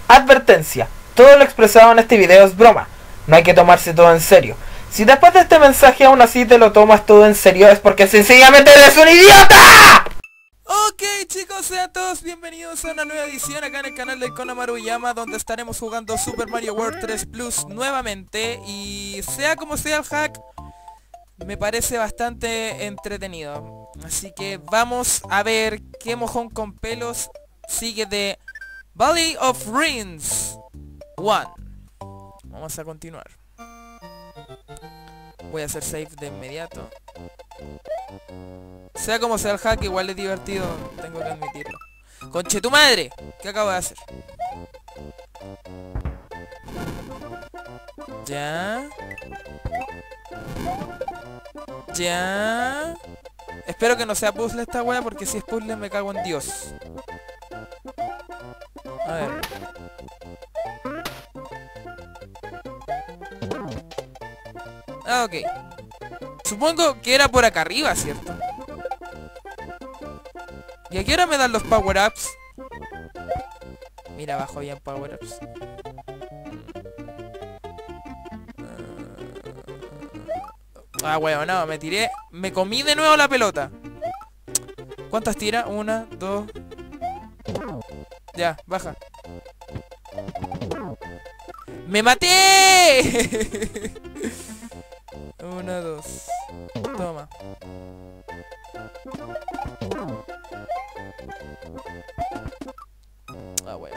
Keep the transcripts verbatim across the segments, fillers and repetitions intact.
Advertencia, todo lo expresado en este video es broma, no hay que tomarse todo en serio. Si después de este mensaje aún así te lo tomas todo en serio es porque sencillamente eres un idiota. Ok chicos, sean todos bienvenidos a una nueva edición acá en el canal de Kono Maruyama, donde estaremos jugando Super Mario World tres Plus nuevamente. Y sea como sea el hack, me parece bastante entretenido. Así que vamos a ver qué mojón con pelos sigue de Valley of Ruins uno. Vamos a continuar. Voy a hacer save de inmediato. Sea como sea el hack, igual es divertido, tengo que admitirlo. ¡Conche tu madre! ¿Qué acabo de hacer? Ya. Ya. Espero que no sea puzzle esta wea, porque si es puzzle me cago en Dios. A ver. Ah, ok. Supongo que era por acá arriba, ¿cierto? ¿Y a qué hora me dan los power-ups? Mira, abajo había power-ups. Ah, bueno, no, me tiré. Me comí de nuevo la pelota. ¿Cuántas tira? Una, dos. Ya, baja. ¡Me maté! Una, dos. Toma. Ah, bueno.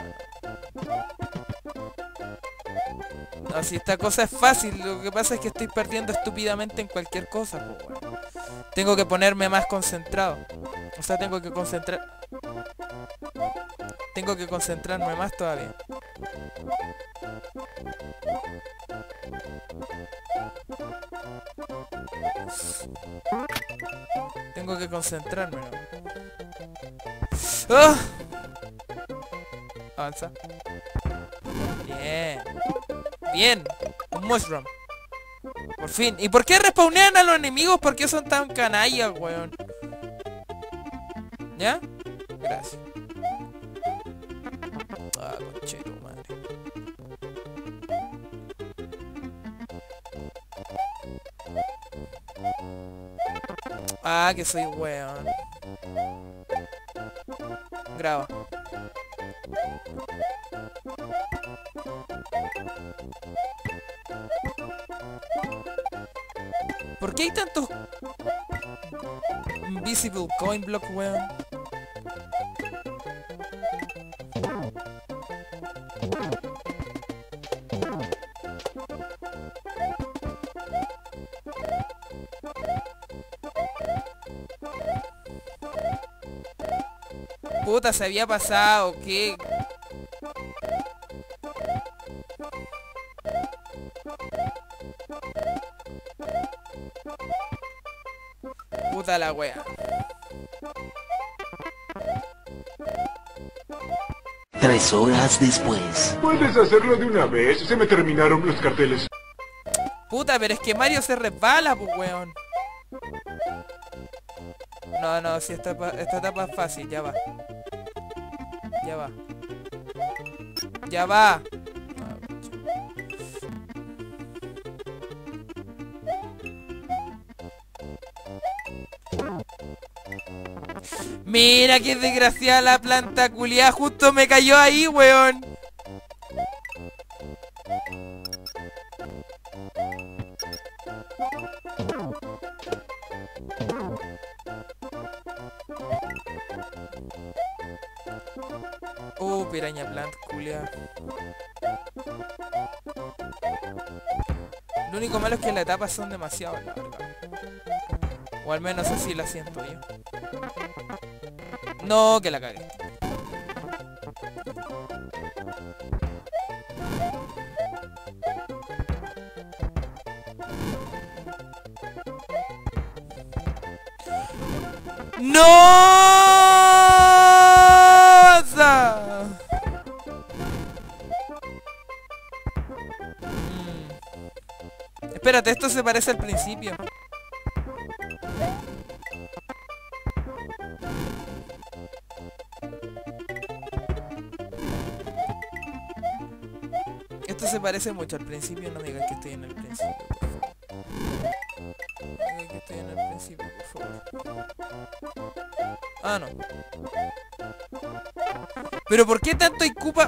No, si esta cosa es fácil, lo que pasa es que estoy perdiendo estúpidamente en cualquier cosa, pues, bueno. Tengo que ponerme más concentrado. O sea, tengo que concentrar... Tengo que concentrarme más todavía. Tengo que concentrarme, ¿no? ¡Oh! Avanza. Bien. Bien. Un mushroom. Por fin. ¿Y por qué respawnean a los enemigos? ¿Por qué son tan canallas, weón? ¿Ya? Gracias. Ah, conchero, madre. Ah, que soy weón. Graba. ¿Por qué hay tantos invisible coin block, weón? Puta, se había pasado, ¿qué? Puta la wea. Tres horas después. ¿Puedes hacerlo de una vez? Se me terminaron los carteles. Puta, pero es que Mario se resbala, pues weón. No, no, si esta, esta etapa es fácil, ya va. Ya va. Ya va. Mira qué desgraciada la planta culiada, justo me cayó ahí, weón. Oh, piraña plant, culiada. Lo único malo es que las etapas son demasiado largas. O al menos así la siento yo. No, que la cagué. ¡No! Mm. Espérate, esto se parece al principio. Esto se parece mucho al principio, no me digas que estoy en el principio, por favor. No me digas que estoy en el principio, por favor. Ah, no. Pero ¿por qué tanto hay Koopa?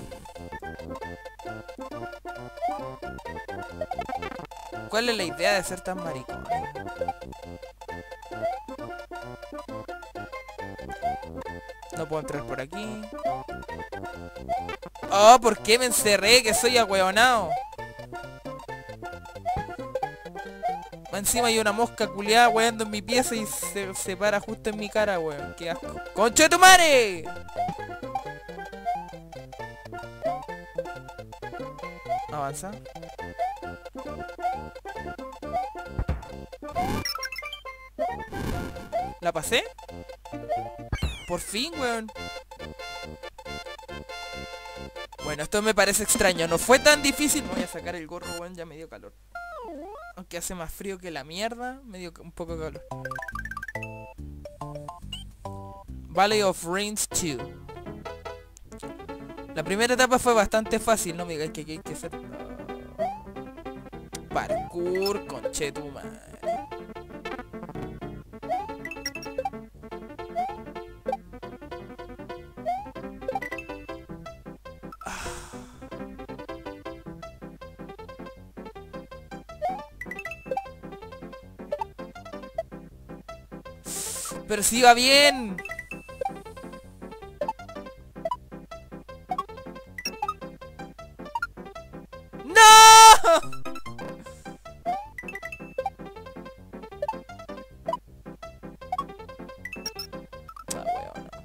¿Cuál es la idea de ser tan maricón? No puedo entrar por aquí. Oh, ¿por qué me encerré? Que soy ahueonado. Encima hay una mosca culiada weando en mi pieza y se, se para justo en mi cara, weón. Qué asco. ¡Concha de tu madre! Avanza. ¿La pasé? Por fin, weón. Bueno, esto me parece extraño. No fue tan difícil. Me voy a sacar el gorro, weón. Ya me dio calor. Aunque hace más frío que la mierda, me dio un poco de calor. Valley of Rains dos. La primera etapa fue bastante fácil. No me digáis que aquí hay que hacer... Parkour, conchetumare. Pero si iba bien. ¡No! Ah, weón, no.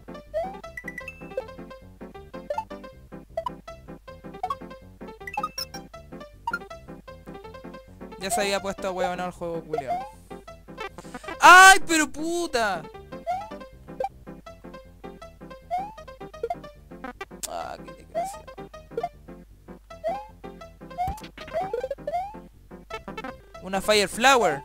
Ya se había puesto a weón al juego culiao. ¡Ay, pero puta! Ah, qué desgracia. Una Fire Flower.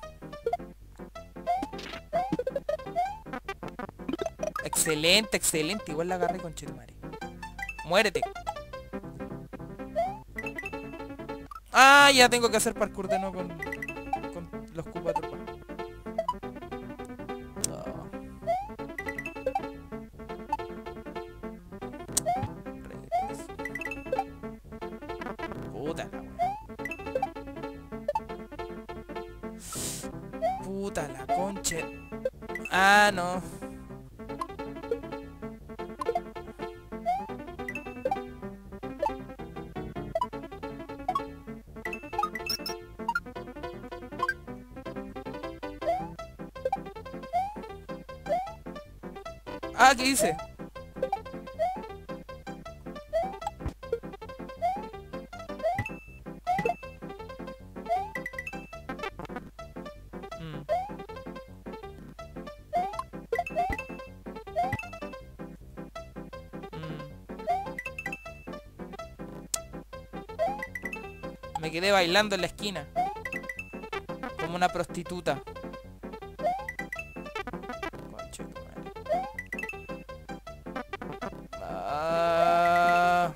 Excelente, excelente. Igual la agarré con chetumare. Muérete. Ah, ya tengo que hacer parkour de nuevo con, con los Koopa Troopa. Puta la wea. Puta la concha. Ah, no. Ah, ¿qué hice? Mm. Mm. Me quedé bailando en la esquina como una prostituta. Conche tu madre. Ah.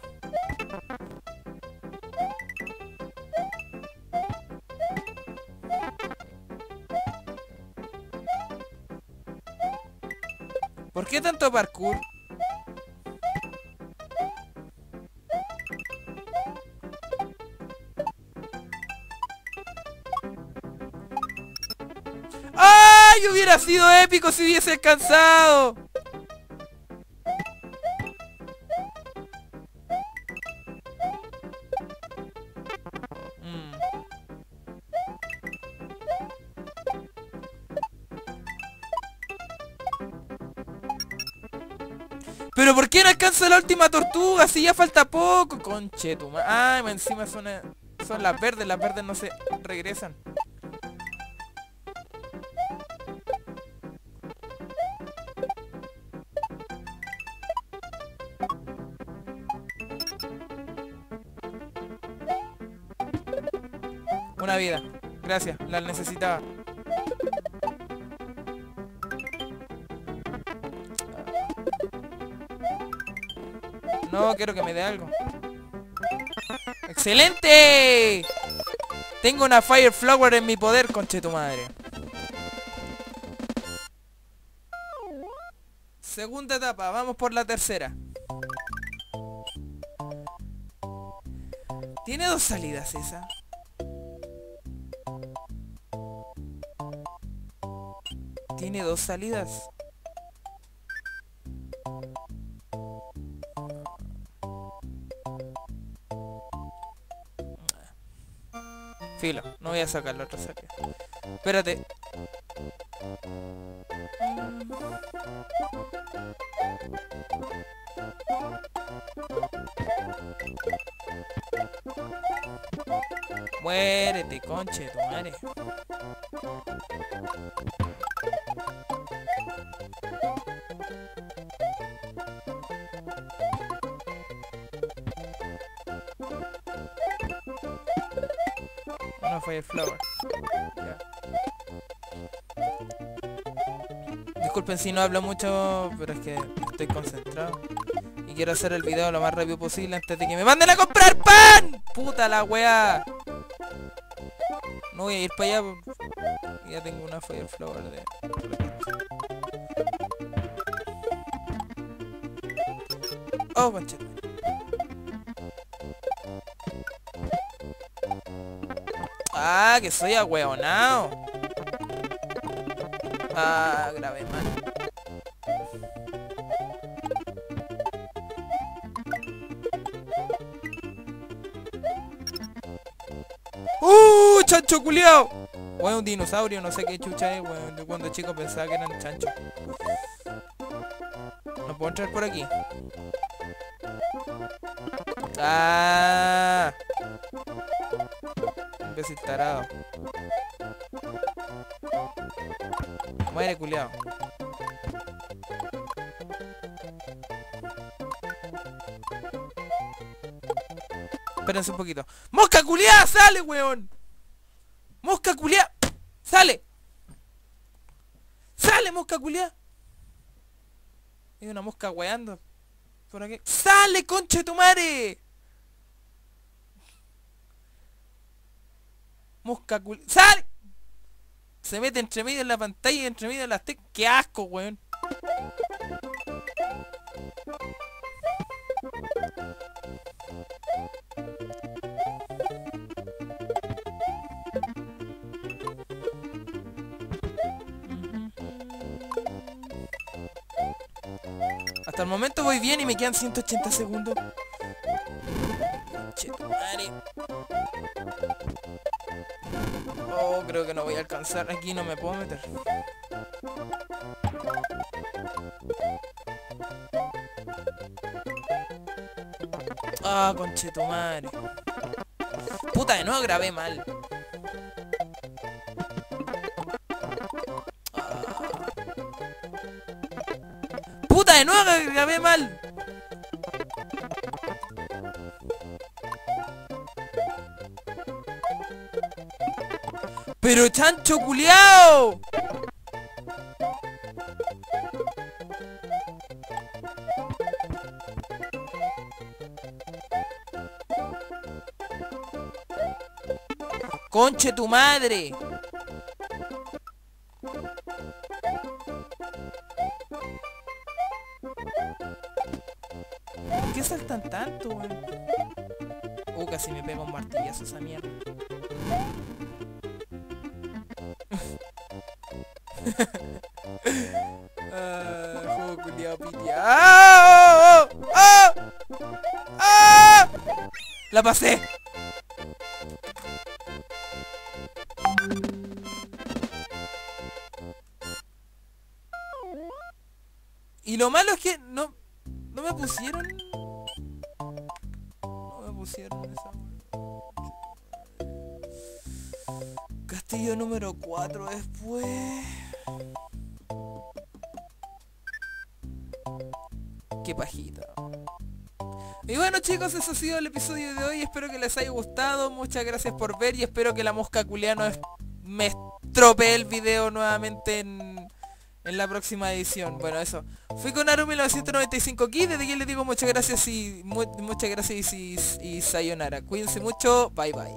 ¿Por qué tanto parkour? ¡Ay! Hubiera sido épico si hubiese alcanzado. Mm. ¿Pero por qué no alcanza la última tortuga? Si ya falta poco. Conche tu madre. Ay, encima son, eh, son las verdes. Las verdes no se regresan. Una vida. Gracias, la necesitaba. No, quiero que me dé algo. ¡Excelente! Tengo una Fire Flower en mi poder, conche tu madre. Segunda etapa, vamos por la tercera. Tiene dos salidas esa. Tiene dos salidas. Filo, no voy a sacar la otra salida. Espérate. Muérete, conche, tu madre. Una Fire Flower. Ya. Disculpen si no hablo mucho, pero es que estoy concentrado. Y quiero hacer el video lo más rápido posible antes de que me manden a comprar pan. Puta la wea. No voy a ir para allá. Ya tengo una Fire Flower de... Oh, conchete. Ah, que soy ahueonao. Ah, grabé mal. ¡Uh! ¡Chancho culiao! Weón, un dinosaurio, no sé qué chucha es, weón. Yo cuando chico pensaba que eran chanchos. No puedo entrar por aquí. ¡Ah! Imbécil tarado. Muere, culiao. Espérense un poquito. ¡Mosca culiao! ¡Sale, weón! ¡Mosca culiao! ¡Sale! ¡Sale, mosca culiao! Hay una mosca weando por aquí. ¡Sale, concha de tu madre! Mosca culiao. ¡Sale! Se mete entre medio en la pantalla y entre medio de las teclas. ¡Qué asco, weón! Hasta el momento voy bien y me quedan ciento ochenta segundos. Chetumare. Oh, creo que no voy a alcanzar. Aquí no me puedo meter. Ah, conchetumare. Puta, de nuevo grabé mal. ¡Puta, de nuevo grabé mal! ¡Pero chancho culiao! ¡Conche tu madre! ¿Por qué saltan tanto, weón? Uh, casi me pega un martillazo esa mierda. Ah, juego culiao pitia. ¡Ah! ¡Oh! ¡Ah! ¡Ah! ¡La pasé! Y lo malo es que no... No me pusieron... No me pusieron esa... Castillo número cuatro después... Qué pajita. Y bueno, chicos, eso ha sido el episodio de hoy. Espero que les haya gustado. Muchas gracias por ver. Y espero que la mosca culiana no es... me estropee el video nuevamente en... en la próxima edición. Bueno, eso. Fui con Naru mil novecientos noventa y cinco aquí, desde aquí les digo muchas gracias y mu muchas gracias y, y, y sayonara. Cuídense mucho, bye bye.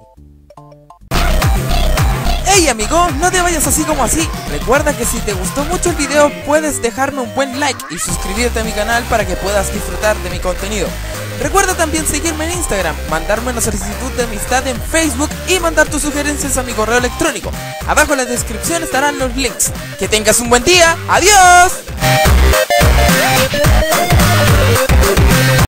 Hey amigo, no te vayas así como así. Recuerda que si te gustó mucho el video puedes dejarme un buen like y suscribirte a mi canal para que puedas disfrutar de mi contenido. Recuerda también seguirme en Instagram, mandarme una solicitud de amistad en Facebook y mandar tus sugerencias a mi correo electrónico. Abajo en la descripción estarán los links. Que tengas un buen día. ¡Adiós!